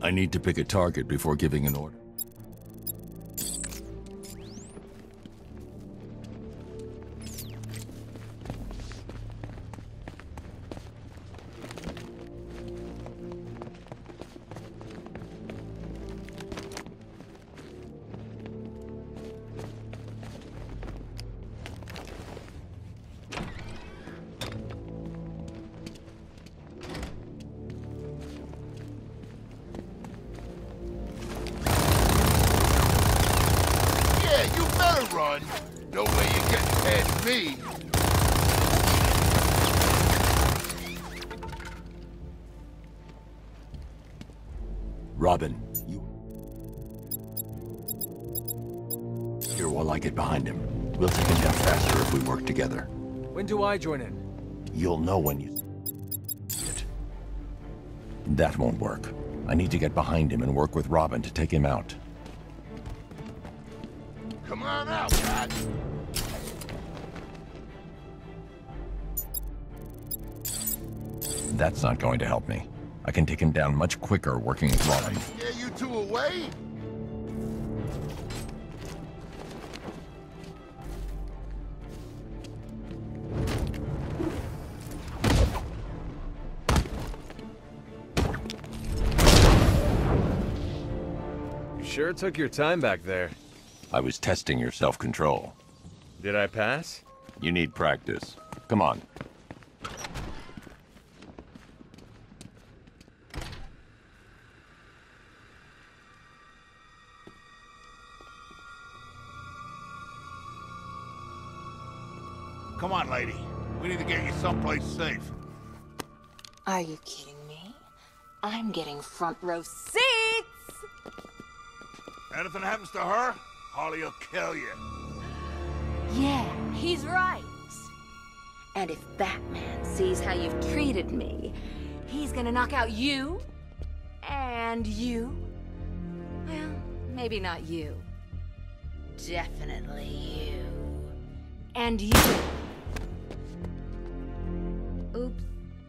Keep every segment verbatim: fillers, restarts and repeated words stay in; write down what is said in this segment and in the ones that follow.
I need to pick a target before giving an order. Run. No way you're getting past me. Robin, you... Here while I get behind him. We'll take him down faster if we work together. When do I join in? You'll know when you... it. That won't work. I need to get behind him and work with Robin to take him out. Come on out, Pat. That's not going to help me. I can take him down much quicker working with Robin. Yeah, you two away? You sure took your time back there. I was testing your self-control. Did I pass? You need practice. Come on. Come on, lady. We need to get you someplace safe. Are you kidding me? I'm getting front row seats! Anything happens to her, Harley will kill you. Yeah, he's right. And if Batman sees how you've treated me, he's gonna knock out you, and you. Well, maybe not you. Definitely you. And you. Oops.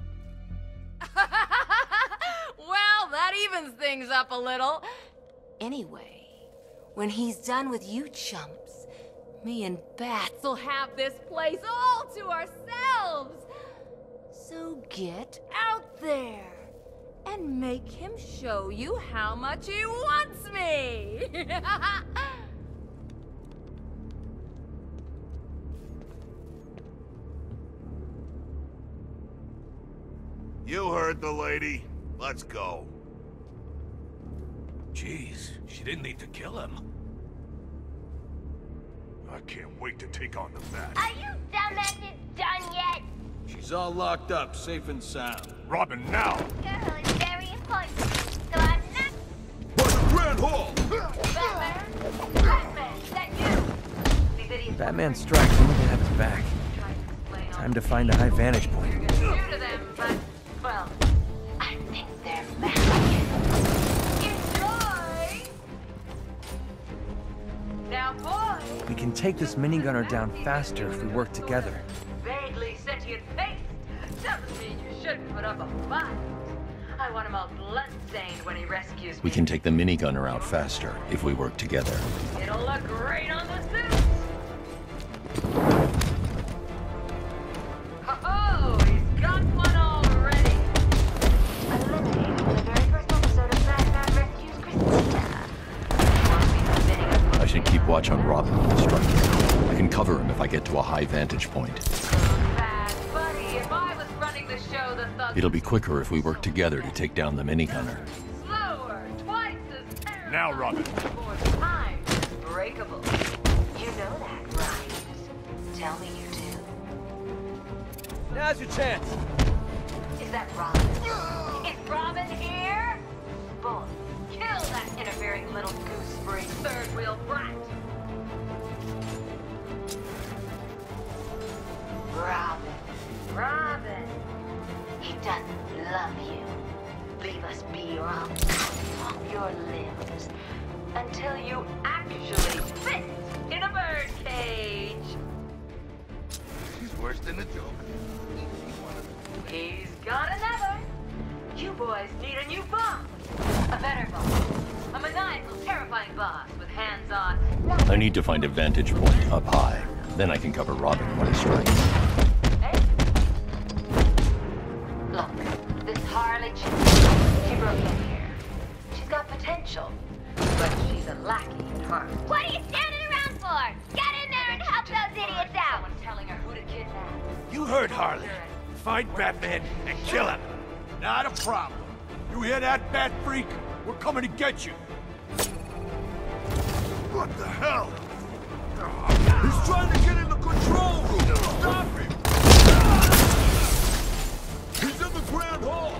Well, that evens things up a little. Anyway, when he's done with you chumps, me and Bats will have this place all to ourselves. So get out there and make him show you how much he wants me. You heard the lady. Let's go. Jeez, she didn't need to kill him. I can't wait to take on the Bat. Are you dumbasses done yet? She's all locked up, safe and sound. Robin, now! Girl is very important, so I'm not... For the Grand Hall! Batman? Batman, is that you? These idiots... Batman strikes, someone can have his back. Time to find a high vantage point. New to them, but, well, I think they're magic. Enjoy! Now, boys! We can take this minigunner down faster if we work together. Vaguely sentient face doesn't mean you shouldn't put up a fight. I want him all blood-stained when he rescues me. We can take the minigunner out faster if we work together. It'll look great on the suit! Ho-ho! He's got one already! Eliminated in the very first episode of Batman Rescues Christina. I should keep watch on Robin with the striker. I can cover him if I get to a high vantage point. Bad buddy, if I was running the show, the thugs... It'll be quicker if we work together to take down the minigunner. Slower, twice as terrible. Now, Robin. More time, breakable. You know that, right? Tell me you do. Now's your chance. Is that Robin? Is Robin here? Boy, Kill that interfering little gooseberry third-wheel brat. Robin. Robin. He doesn't love you. Leave us be or I'll cut off your limbs. Until you actually fit in a bird cage. She's worse than a joke. He's got another. You boys need a new bomb. A better boss. A maniacal, terrifying boss with hands-on... I need to find a vantage point up high. Then I can cover Robin when he strikes. Hey? Look, this Harley chick, she broke in here. She's got potential, but she's a lackey at heart. What are you standing around for? Get in there and help those idiots out! Someone telling her who to kidnap. You heard Harley. Find Batman and kill him. Not a problem. You hear that, Bat Freak? We're coming to get you. What the hell? He's trying to get in the control room! Stop him! He's in the Grand Hall!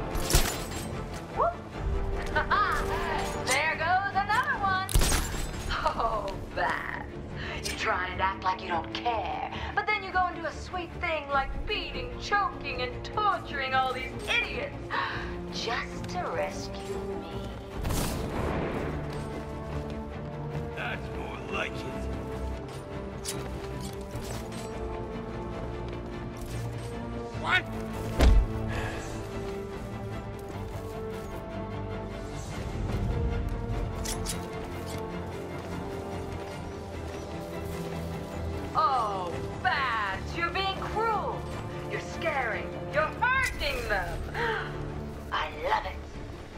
There goes another one! Oh, Bats. You try and act like you don't care, but then you go and do a sweet thing like beating, choking, and torturing all these idiots just to rescue me. That's more like it. What? Oh, Bats, you're being cruel. You're scaring. You're hurting them. I love it.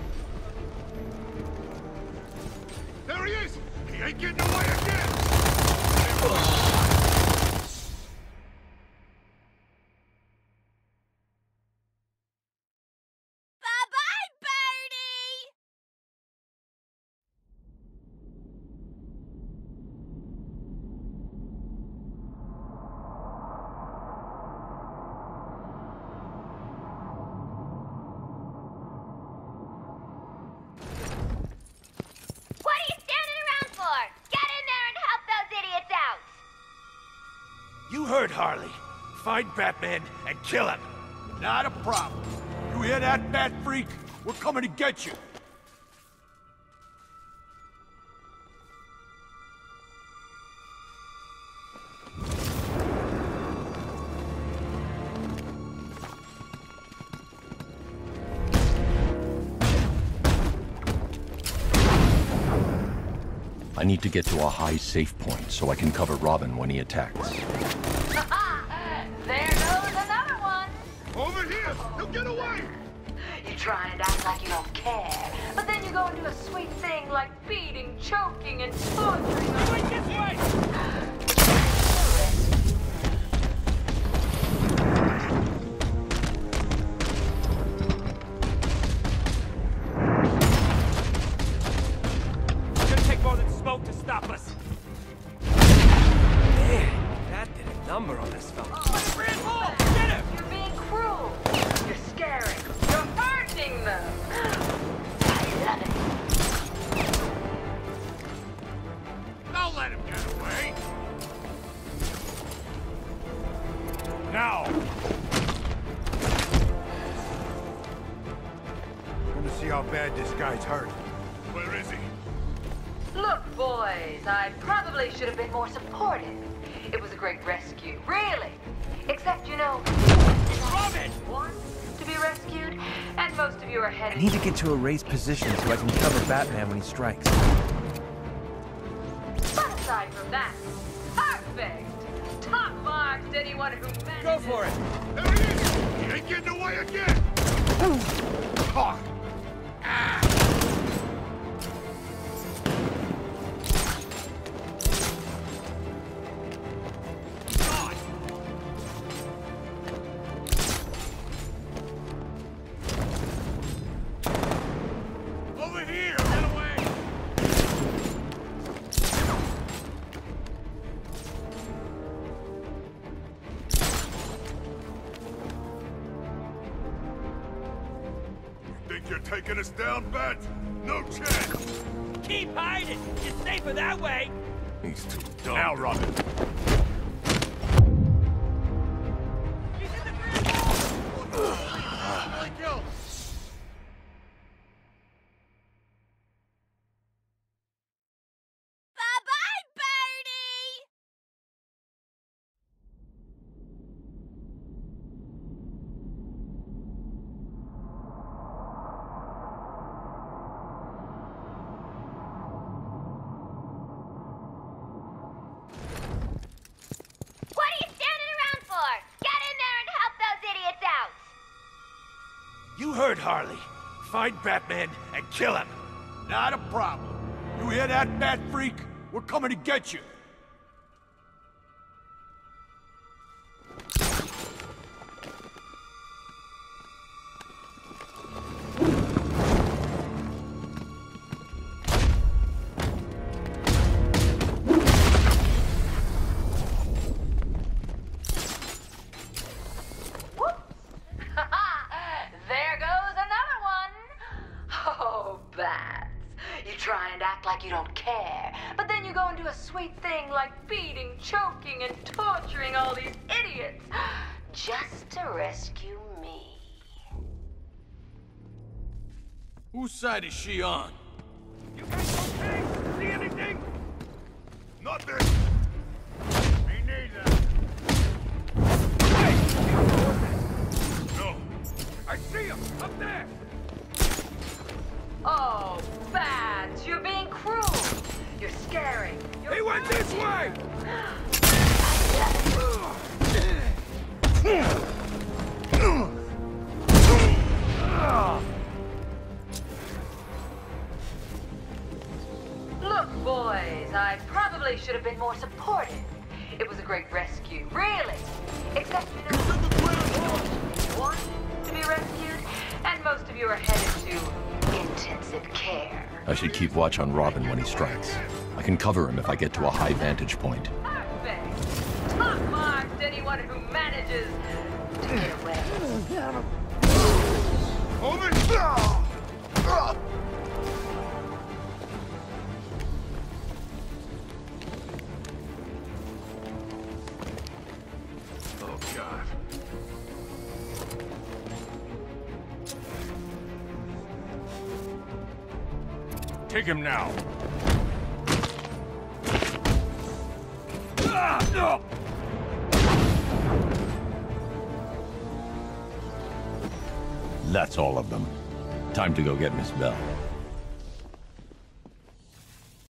There he is! He ain't getting away again! Bye-bye, Birdie! What are you standing around for? Get in there and help those idiots out! You heard Harley. Find Batman and kill him. Not a problem. You hear that, Bat Freak? We're coming to get you. I need to get to a high safe point so I can cover Robin when he attacks. There goes another one. Over here! He'll get away! You try and act like you don't care, but then you go and do a sweet thing like beating, choking, and torturing. Wait this way! It's gonna take more than smoke to stop us. Man, that did a number on this fella. Grand Hall! Get him! You're being cruel. You're scaring. You're hurting them. I love it. Don't let him get away! Now! Gonna see how bad this guy's hurt. Where is he? Look, boys, I probably should have been more supportive. It was a great rescue, really. Except, you know, Robin! one to be rescued, and most of you are I headed. need to get to a raised position so I can cover Batman when he strikes. But aside from that, perfect. Top marks to anyone who managed. Go for it! There he is! He ain't getting away again! Caught! Ah! Over here! Get away! Think you're taking us down, Bat? No chance! Keep hiding! You're safer that way! He's too dumb. Now, Robin. Bye-bye, Birdie! word, Harley. Find Batman and kill him. Not a problem. You hear that, Bat Freak? We're coming to get you. Like you don't care, but then you go and do a sweet thing like beating, choking, and torturing all these idiots just to rescue me. Whose side is she on? You guys okay? See anything? Nothing. Me neither. Hey! No. I see him! Up there! Oh, Bats, you're being cruel. You're scaring. You're He went this way! Look, boys, I probably should have been more supportive. It was a great rescue, really. Except you know, you want to be rescued, and most of you are headed to intensive care. I should keep watch on Robin when he strikes. I can cover him if I get to a high vantage point. Perfect. Top marks to anyone who manages to get away. Hold it! Oh, God. Take him now. Ah, no! That's all of them. Time to go get Miss Bell.